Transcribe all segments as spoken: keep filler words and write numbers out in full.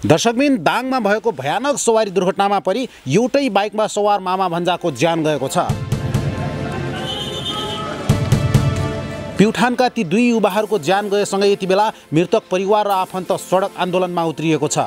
दर्शकबिन, दाङमा भएको भयानक सवारी दुर्घटनामा परि एउटै बाइकमा सवार मामा भन्जाको ज्यान गएको छ। प्युठानका ती दुई युवाहरूको ज्यान गएसँगै यति बेला मृतक परिवार र आफन्त सडक आन्दोलनमा उत्रिएको छ।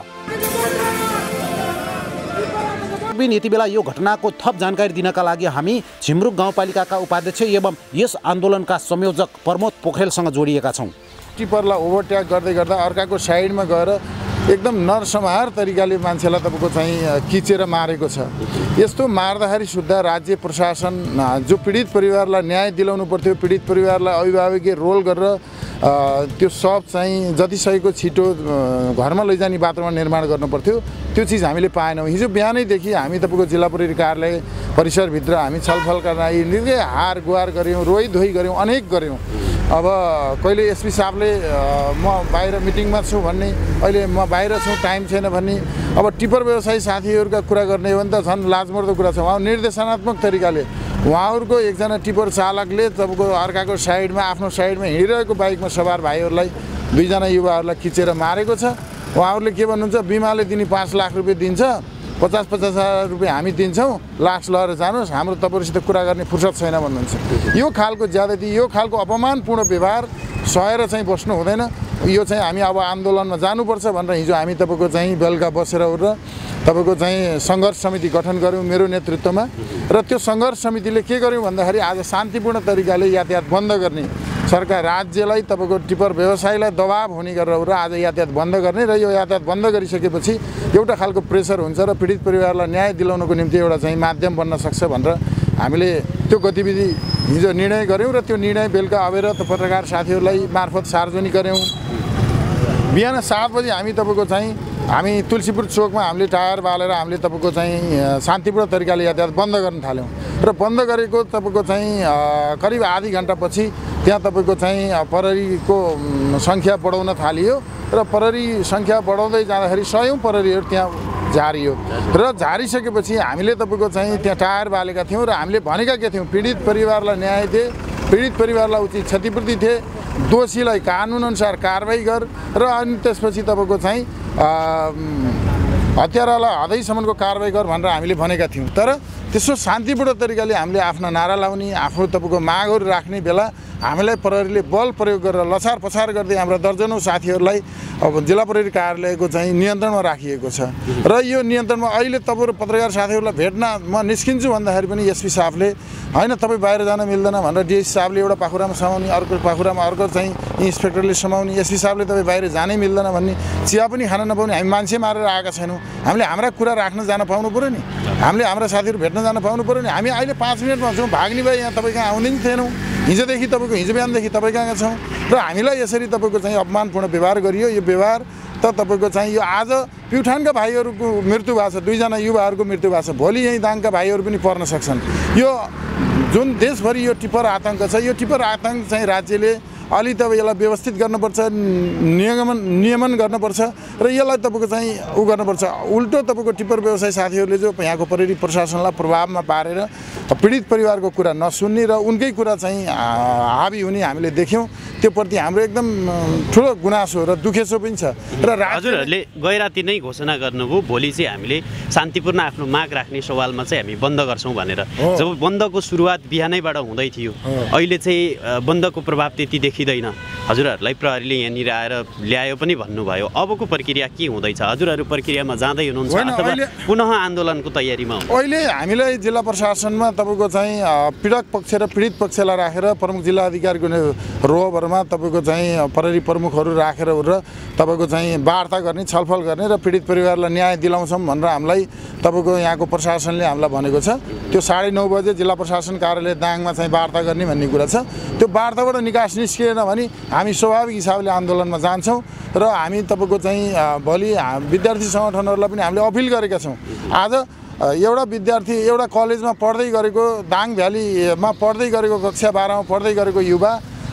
यति बेला यो घटनाको थप जानकारी दिनका लागि हामी झिमरुक गाउँपालिकाका उपाध्यक्ष एवं यस आन्दोलनका संयोजक प्रमोद पोखरेलसँग जोडिएका छौँ। टिपरलाई ओभरटेक गर्दै गर्दा अर्काको साइडमा गएर एकदम नरसंहार तरिकाले मान्छेलाई तपाईँको चाहिँ किचेर मारेको छ। यस्तो मार्दाखेरि सुद्धा राज्य प्रशासन जो पीडित परिवारलाई न्याय दिलाउनु पर्थ्यो, पीडित परिवारलाई अभिभावकीय रोल गरेर त्यो सब चाहिँ जति सकेको छिटो घरमा लैजाने वातावरण निर्माण गर्नु पर्थ्यो, त्यो चिज हामीले पाएनौँ। हिजो बिहानैदेखि हामी तपाईँको जिल्ला प्रहरी कार्यालय परिसरभित्र हामी छलफल गर्न निकै हार गुहार गऱ्यौँ, रोइ धोइ गऱ्यौँ, अनेक गऱ्यौँ। अब कहिले एसपी साहबले म बाहिर मिटिङमा छु भन्ने, अहिले म बाहिर छु टाइम छैन भन्ने। अब टिपर व्यवसायी साथीहरूका कुरा गर्ने हो भने त झन् लाजमर्दो कुरा छ। उहाँ निर्देशनात्मक तरिकाले उहाँहरूको एकजना टिपर चालकले तपाईँको अर्काको साइडमा आफ्नो साइडमा हिँडिरहेको बाइकमा सवार भाइहरूलाई दुईजना युवाहरूलाई खिचेर मारेको छ। उहाँहरूले के भन्नुहुन्छ, बिमाले दिने पाँच लाख रुपियाँ दिन्छ, पचास पचास हजार रुपियाँ हामी दिन्छौँ, लास्ट लगेर जानुहोस्, हाम्रो तपाईँहरूसित कुरा गर्ने फुर्सद छैन भन्नुहुन्छ। यो खालको ज्यादती, यो खालको अपमानपूर्ण व्यवहार सहेर चाहिँ बस्नु हुँदैन। यो चाहिँ हामी अब आन्दोलनमा जानुपर्छ भनेर हिजो हामी तपाईँको चाहिँ बेलुका बसेर उठेर तपाईँको चाहिँ सङ्घर्ष समिति गठन गऱ्यौँ मेरो नेतृत्वमा। र त्यो सङ्घर्ष समितिले के गर्यौँ भन्दाखेरि आज शान्तिपूर्ण तरिकाले यातायात बन्द गर्ने, सरकार राज्यलाई तपाईँको टिपर व्यवसायीलाई दबाब हुने गरेर आज यातायात बन्द गर्ने र यो यातायात बन्द गरिसकेपछि एउटा खालको प्रेसर हुन्छ र पीडित परिवारलाई न्याय दिलाउनको निम्ति एउटा चाहिँ माध्यम बन्न सक्छ भनेर हामीले त्यो गतिविधि हिजो निर्णय गऱ्यौँ र त्यो निर्णय बेलुका आएर पत्रकार साथीहरूलाई मार्फत सार्वजनिक गऱ्यौँ। बिहान सात बजी हामी तपाईँको चाहिँ हामी तुलसीपुर चोकमा हामीले टायर बालेर हामीले तपाईँको चाहिँ शान्तिपूर्ण तरिकाले यातायात बन्द गर्न थाल्यौँ र बन्द गरेको तपाईँको चाहिँ करिब आधी घन्टापछि त्यहाँ तपाईँको चाहिँ प्रहरीको सङ्ख्या बढाउन थालियो र प्रहरी सङ्ख्या बढाउँदै जाँदाखेरि सयौँ प्रहरीहरू त्यहाँ झारियो र झारिसकेपछि हामीले तपाईँको चाहिँ त्यहाँ टायर बालेका थियौँ र हामीले भनेका के थियौँ, पीडित परिवारलाई न्याय दिए, पीडित परिवारलाई उचित क्षतिपूर्ति थिए, दोषीलाई कानुनअनुसार कारवाही गर र अनि त्यसपछि तपाईँको चाहिँ हत्यारालाई हदैसम्मको कारवाही गर भनेर हामीले भनेका थियौँ। तर त्यसो शान्तिपूर्ण तरिकाले हामीले आफ्ना नारा लाउने, आफ्नो तपाईँको मागहरू राख्ने बेला हामीलाई प्रहरीले बल प्रयोग गरेर लछार पछार गर्दै हाम्रा दर्जनौँ साथीहरूलाई अब जिल्ला प्रहरी कार्यालयको चाहिँ नियन्त्रणमा राखिएको छ। र यो नियन्त्रणमा अहिले तपाईँहरू पत्रकार साथीहरूलाई भेट्न म निस्किन्छु भन्दाखेरि पनि एसपी साहबले होइन तपाईँ बाहिर जान मिल्दैन भनेर डिएसपी साहबले एउटा पाखुरामा समाउने, अर्को पाखुरामा अर्को चाहिँ इन्सपेक्टरले समाउने, एसपी साहबले तपाईँ बाहिर जानै मिल्दैन भन्ने, चिया पनि खान नपाउने। हामी मान्छे मारेर आएका छैनौँ, हामीले हाम्रा कुरा राख्न जान पाउनु पऱ्यो नि, हामीले हाम्रा साथीहरू भेट्न जान पाउनु पऱ्यो नि। हामी अहिले पाँच मिनटमा छौँ, भाग्ने भए यहाँ तपाईँ कहाँ आउने नि थिएनौँ, हिजोदेखि तपाईँको हिजो बिहानदेखि तपाईँ कहाँ छौँ र हामीलाई यसरी तपाईँको चाहिँ अपमानपूर्ण व्यवहार गरियो। यो व्यवहार त तपाईँको चाहिँ यो आज प्युठानका भाइहरूको मृत्यु भएको छ, दुईजना युवाहरूको मृत्यु भएको छ, भोलि यहीँ दाङका भाइहरू पनि पर्न सक्छन्। यो जुन देशभरि यो टिपर आतङ्क छ, यो टिपर आतङ्क चाहिँ राज्यले अलि त यसलाई व्यवस्थित गर्नुपर्छ, नियमन नियमन गर्नुपर्छ र यसलाई तपाईँको चाहिँ उ गर्नुपर्छ। उल्टो तपाईँको टिपर व्यवसाय साथीहरूले जो यहाँको प्रहरी प्रशासनलाई प्रभावमा पारेर पीडित परिवारको कुरा नसुन्ने र उनकै कुरा चाहिँ हाबी हुने हामीले देख्यौँ। त्यो प्रति हाम्रो एकदम ठुलो गुनासो र दुखेसो पनि छ। र हजुरहरूले गैराती नै घोषणा गर्नुभयो भोलि चाहिँ हामीले शान्तिपूर्ण आफ्नो माग राख्ने सवालमा चाहिँ हामी बन्द गर्छौँ भनेर। जब बन्दको सुरुवात बिहानैबाट हुँदै थियो, अहिले चाहिँ बन्दको प्रभाव त्यति देखिँदैन। हजुरहरूलाई प्रहरीले यहाँनिर आएर ल्यायो पनि भन्नुभयो, अबको प्रक्रिया के हुँदैछ? हजुरहरू प्रक्रियामा जाँदै हुनुहुन्छ अथवा पुनः आन्दोलनको तयारीमा हुनुहुन्छ? अहिले हामीलाई जिल्ला प्रशासनमा तपाईँको चाहिँ पीडक पक्ष र पीडित पक्षलाई राखेर प्रमुख जिल्ला अधिकारीको रोहबरमा तपाईँको चाहिँ प्रहरी प्रमुखहरू राखेर र तपाईँको चाहिँ वार्ता गर्ने, छलफल गर्ने र पीडित परिवारलाई न्याय दिलाउँछौँ भनेर हामीलाई तपाईँको यहाँको प्रशासनले हामीलाई भनेको छ। त्यो साढे नौ बजे जिल्ला प्रशासन कार्यालय दाङमा चाहिँ वार्ता गर्ने भन्ने कुरा छ। त्यो वार्ताबाट निकास निस्किएन भने हामी स्वाभाविक हिसाबले आन्दोलनमा जान्छौँ र हामी तपाईँको चाहिँ भोलि विद्यार्थी सङ्गठनहरूलाई पनि हामीले अपिल गरेका छौँ। आज एउटा विद्यार्थी एउटा कलेजमा पढ्दै गरेको, दाङ भ्यालीमा पढ्दै गरेको, कक्षा बाह्रमा पढ्दै गरेको युवा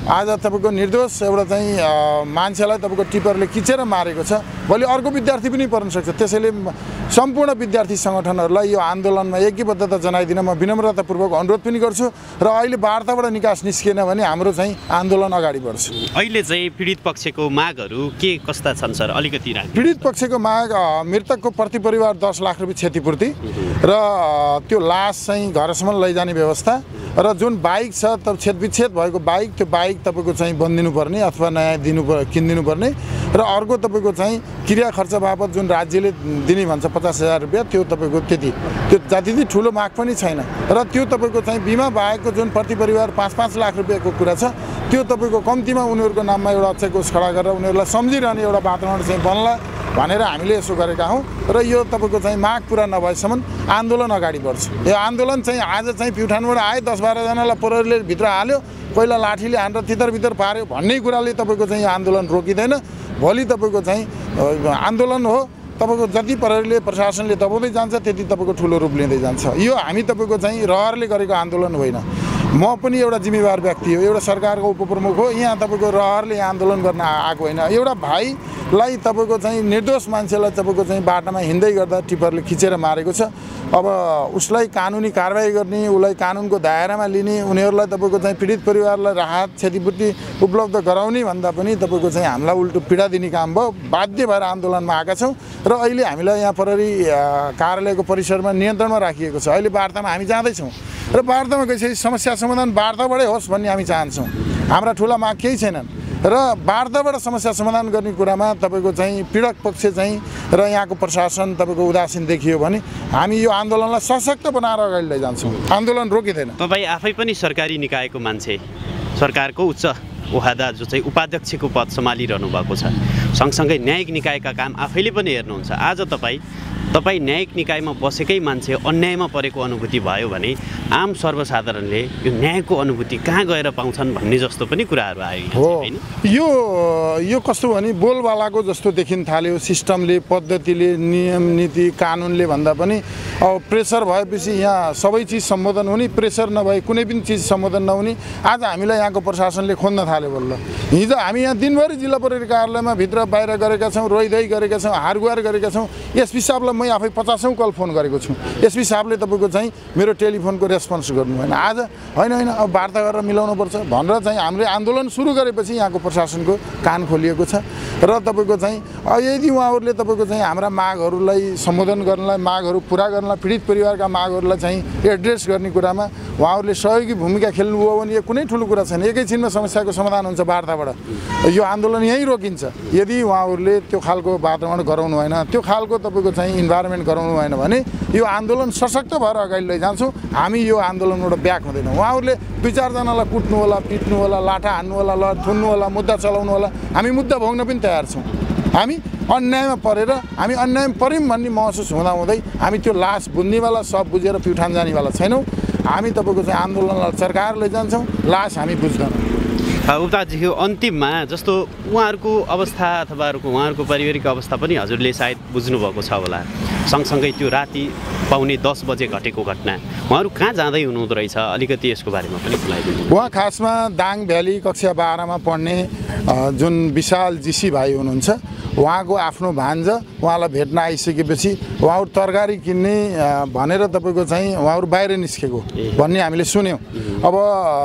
आज तपाईँको निर्दोष एउटा चाहिँ मान्छेलाई तपाईँको टिपरले खिचेर मारेको छ, भोलि अर्को विद्यार्थी पनि पर्न सक्छ। त्यसैले सम्पूर्ण विद्यार्थी सङ्गठनहरूलाई यो आन्दोलनमा एकबद्धता जनाइदिन म विनम्रतापूर्वक अनुरोध पनि गर्छु र अहिले वार्ताबाट निकास निस्किएन भने हाम्रो चाहिँ आन्दोलन अगाडि बढ्छ। अहिले चाहिँ पीडित पक्षको मागहरू के कस्ता छन् सर, अलिकति राख्नु। पीडित पक्षको माग मृतकको प्रति परिवार दस लाख रुपियाँ क्षतिपूर्ति र त्यो लास चाहिँ घरसम्म लैजाने व्यवस्था र जुन बाइक छ तब छेदविच्छेद भएको बाइक, त्यो बाइक तपाईँको चाहिँ बनिदिनुपर्ने अथवा नयाँ दिनु किनिदिनु पर्ने र अर्को तपाईँको चाहिँ क्रिया खर्च बापत जुन राज्यले दिने भन्छ पचास हजार रुपियाँ, त्यो तपाईँको त्यति त्यो जति ठुलो माग पनि छैन र त्यो तपाईँको चाहिँ बिमा बाहेकको जुन प्रति परिवार पाँच पाँच लाख रुपियाँको कुरा छ त्यो तपाईँको कम्तीमा उनीहरूको नाममा एउटा अक्षय कोष खडा गरेर उनीहरूलाई सम्झिरहने एउटा वातावरण चाहिँ बन्ला भनेर हामीले यसो गरेका हौँ र यो तपाईँको चाहिँ माग पुरा नभएसम्म आन्दोलन अगाडि बढ्छ। यो आन्दोलन चाहिँ आज चाहिँ प्युठानबाट आए दस बाह्रजनालाई प्रहरीले भित्र हाल्यो, पहिला लाठीले हानेर तितर बितर पार्यो भन्ने कुराले तपाईँको चाहिँ आन्दोलन रोकिँदैन। भोलि तपाईँको चाहिँ आन्दोलन हो, तपाईँको जति प्रहरीले प्रशासनले दबाउँदै जान्छ त्यति तपाईँको ठुलो रूप लिँदै जान्छ। यो हामी तपाईँको चाहिँ रहरले गरेको आन्दोलन होइन, म पनि एउटा जिम्मेवार व्यक्ति हो, एउटा सरकारको उपप्रमुख हो। यहाँ तपाईँको रहरले आन्दोलन गर्न आएको होइन। एउटा भाइलाई तपाईँको चाहिँ निर्दोष मान्छेलाई तपाईँको चाहिँ बाटामा हिँड्दै गर्दा टिपरले खिचेर मारेको छ। अब उसलाई कानुनी कारबाही गर्ने, उसलाई कानुनको दायरामा लिने, उनीहरूलाई तपाईँको चाहिँ पीडित परिवारलाई राहत क्षतिपूर्ति उपलब्ध गराउने भन्दा पनि तपाईँको चाहिँ हामीलाई उल्टो पीडा दिने काम भयो। बाध्य भएर आन्दोलनमा आएका छौँ र अहिले हामीलाई यहाँ प्रहरी कार्यालयको परिसरमा नियन्त्रणमा राखिएको छ। अहिले वार्तामा हामी जाँदैछौँ र वार्तामा गइसकेपछि समस्या समाधान वार्ताबाटै होस् भन्ने हामी चाहन्छौँ। हाम्रा ठुला माग केही छैनन् र वार्ताबाट समस्या समाधान गर्ने कुरामा तपाईँको चाहिँ पीडक पक्ष चाहिँ र यहाँको प्रशासन तपाईँको उदासीन देखियो भने हामी यो आन्दोलनलाई सशक्त बनाएर अगाडि लैजान्छौँ। आन्दोलन रोकिँदैन। तपाईँ आफै पनि सरकारी निकायको मान्छे, सरकारको उच्च ओहदा जो चाहिँ उपाध्यक्षको पद सम्हालिरहनु भएको छ, सँगसँगै न्यायिक निकायका काम आफैले पनि हेर्नुहुन्छ। आज तपाईँ तपाईँ न्यायिक निकायमा बसेकै मान्छे अन्यायमा परेको अनुभूति भयो भने आम सर्वसाधारणले यो न्यायको अनुभूति कहाँ गएर पाउँछन् भन्ने जस्तो पनि कुराहरू आयो होइन। यो यो कस्तो भने बोलबालाको जस्तो देखिन थाल्यो। सिस्टमले, पद्धतिले, नियम नीति कानुनले भन्दा पनि अब प्रेसर भएपछि यहाँ सबै चिज सम्बोधन हुने, प्रेसर नभए कुनै पनि चिज सम्बोधन नहुने। आज हामीलाई यहाँको प्रशासनले खोज्न थाल्यो बल्ल। हिजो हामी यहाँ दिनभरि जिल्ला प्रहरी कार्यालयमा भित्र बाहिर गरेका छौँ, रोइधोइ गरेका छौँ, हारगुहार गरेका छौँ। एसपी साहबलाई म आफै पचासौँ कल फोन गरेको छु। एसपी साहबले तपाईँको चाहिँ मेरो टेलिफोनको रेस्पोन्स गर्नु भएन। आज होइन होइन अब वार्ता गरेर मिलाउनुपर्छ भनेर चाहिँ हामीले आन्दोलन सुरु गरेपछि यहाँको प्रशासनको कान खोलिएको छ र तपाईँको चाहिँ यदि उहाँहरूले तपाईँको चाहिँ हाम्रा मागहरूलाई सम्बोधन गर्नलाई, मागहरू पुरा गर्नलाई, पीडित परिवारका मागहरूलाई चाहिँ एड्रेस गर्ने कुरामा उहाँहरूले सहयोगी भूमिका खेल्नुभयो भने यो कुनै ठुलो कुरा छैन। एकैछिनमा समस्याको समाधान हुन्छ वार्ताबाट। यो आन्दोलन यहीँ रोकिन्छ यदि उहाँहरूले त्यो खालको वातावरण गराउनु भएन, त्यो खालको तपाईँको चाहिँ इन्भाइरोमेन्ट गराउनु भएन भने यो आन्दोलन सशक्त भएर अगाडि लैजान्छौँ। हामी यो आन्दोलनबाट ब्याक हुँदैनौँ। उहाँहरूले दुई चारजनालाई कुट्नु होला, पिट्नु होला, लाठा हान्नु होला, ल थुन्नु होला, मुद्दा चलाउनु होला, हामी मुद्दा भोग्न पनि तयार छौँ। हामी अन्यायमा परेर हामी अन्यायमा पऱ्यौँ भन्ने महसुस हुँदाहुँदै हामी त्यो लास बुझ्नेवाला सब बुझेर प्युठान जानेवाला छैनौँ। हामी तपाईँको चाहिँ आन्दोलनलाई सरकार लैजान्छौँ, लास हामी बुझ्दैनौँ। उताजीको अन्तिममा जस्तो उहाँहरूको अवस्था अथवा उहाँहरूको पारिवारिक अवस्था पनि हजुरले सायद बुझ्नुभएको छ होला। सँगसँगै त्यो राति पाउने दस बजे घटेको घटना, उहाँहरू कहाँ जाँदै हुनुहुँदो रहेछ, अलिकति यसको बारेमा पनि खुलाइदिनु। उहाँ खासमा दाङ भ्याली कक्षा बाह्रमा पढ्ने जुन विशाल जीसी भाइ हुनुहुन्छ, उहाँको आफ्नो भान्जा उहाँलाई भेट्न आइसकेपछि उहाँहरू तरकारी किन्ने भनेर तपाईँको चाहिँ उहाँहरू बाहिर निस्केको भन्ने हामीले सुन्यौँ। अब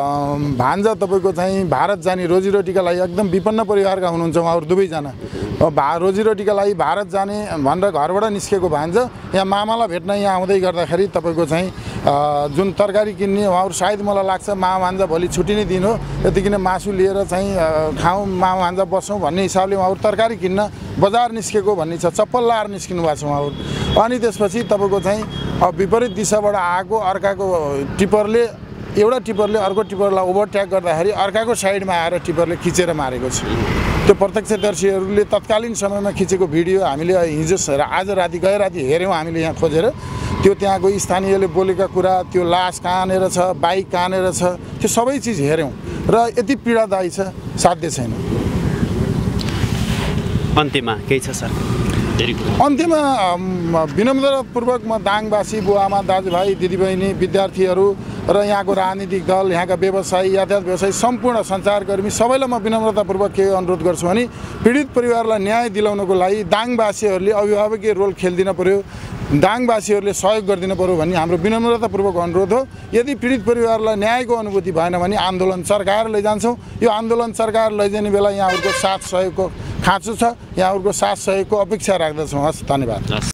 भान्जा तपाईँको चाहिँ भारत जाने रोजीरोटीका लागि एकदम विपन्न परिवारका हुनुहुन्छ उहाँहरू दुवैजना। अब भा रोजीरोटीका लागि भारत जाने भनेर घरबाट निस्केको भान्जा यहाँ मामालाई भेट्न यहाँ आउँदै गर्दाखेरि तपाईँको चाहिँ जुन तरकारी किन्ने उहाँहरू सायद मलाई लाग्छ मामा भान्जा भोलि छुट्टी नै दिन हो, त्यतिकिन मासु लिएर चाहिँ खाउँ मामा भान्जा बसौँ भन्ने हिसाबले उहाँहरू तरकारी किन्न बजार निस्केको भन्ने छ। चप्पल लाएर निस्किनु भएको छ उहाँहरू। अनि त्यसपछि तपाईँको चाहिँ अब विपरीत दिशाबाट आएको अर्काको टिपरले एउटा टिपरले अर्को टिपरलाई ओभरट्याक गर्दाखेरि अर्काको साइडमा आएर टिपरले खिचेर मारेको छ। त्यो प्रत्यक्षदर्शीहरूले तत्कालीन समयमा खिचेको भिडियो हामीले हिजो आज राति गए राति हेऱ्यौँ हामीले यहाँ खोजेर। त्यो त्यहाँको स्थानीयले बोलेका कुरा, त्यो लास कहाँनिर छ, बाइक कहाँनिर छ, त्यो सबै चिज हेऱ्यौँ र यति पीडादायी छ, साध्य छैन। अन्त्यमा केही छ सर? अन्त्यमा विनम्रतापूर्वक म दाङवासी बुवाआमा दाजुभाइ दिदीबहिनी विद्यार्थीहरू र यहाँको राजनीतिक दल यहाँका व्यवसायी यातायात व्यवसायी सम्पूर्ण सञ्चारकर्मी सबैलाई म विनम्रतापूर्वक के अनुरोध गर्छु भने पीडित परिवारलाई न्याय दिलाउनको लागि दाङवासीहरूले अभिभावकीय रोल खेलिदिन पर्यो, दाङवासीहरूले सहयोग गरिदिनु पर्यो भन्ने हाम्रो विनम्रतापूर्वक अनुरोध हो। यदि पीडित परिवारलाई न्यायको अनुभूति भएन भने आन्दोलन सरकार लैजान्छौँ। यो आन्दोलन सरकार लैजाने बेला यहाँहरूको साथ सहयोगको खाँचो छ, यहाँहरूको साथ सहयोगको अपेक्षा राख्दछौँ। हस्, धन्यवाद।